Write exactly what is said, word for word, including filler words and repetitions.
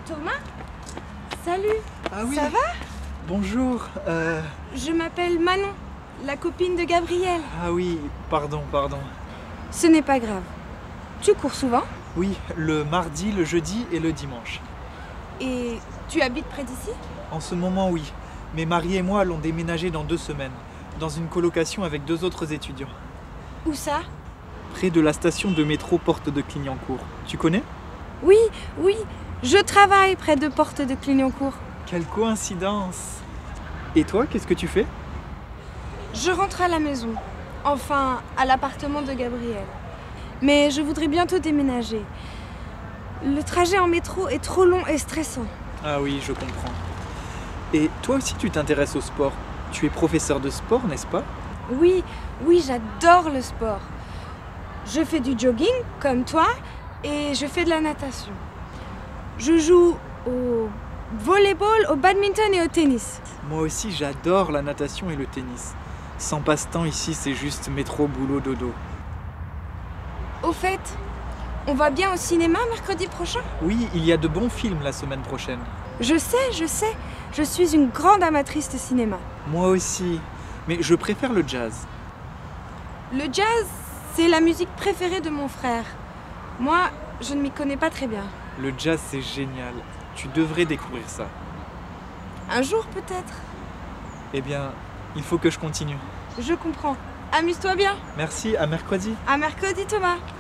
Thomas? Salut. Ah oui. Ça va? Bonjour. Euh... Je m'appelle Manon, la copine de Gabriel. Ah oui, pardon, pardon. Ce n'est pas grave. Tu cours souvent? Oui, le mardi, le jeudi et le dimanche. Et tu habites près d'ici? En ce moment, oui. Mais Marie et moi allons déménager dans deux semaines, dans une colocation avec deux autres étudiants. Où ça? Près de la station de métro Porte de Clignancourt. Tu connais? Oui, oui. Je travaille près de Porte de Clignancourt. Quelle coïncidence! Et toi, qu'est-ce que tu fais? Je rentre à la maison. Enfin, à l'appartement de Gabriel. Mais je voudrais bientôt déménager. Le trajet en métro est trop long et stressant. Ah oui, je comprends. Et toi aussi, tu t'intéresses au sport. Tu es professeur de sport, n'est-ce pas? Oui, oui, j'adore le sport. Je fais du jogging, comme toi, et je fais de la natation. Je joue au volleyball, au badminton et au tennis. Moi aussi, j'adore la natation et le tennis. Sans passe-temps ici, c'est juste métro, boulot, dodo. Au fait, on va bien au cinéma mercredi prochain? Oui, il y a de bons films la semaine prochaine. Je sais, je sais. Je suis une grande amatrice de cinéma. Moi aussi, mais je préfère le jazz. Le jazz, c'est la musique préférée de mon frère. Moi, je ne m'y connais pas très bien. Le jazz, c'est génial. Tu devrais découvrir ça. Un jour peut-être. Eh bien, il faut que je continue. Je comprends. Amuse-toi bien. Merci, à mercredi. À mercredi, Thomas.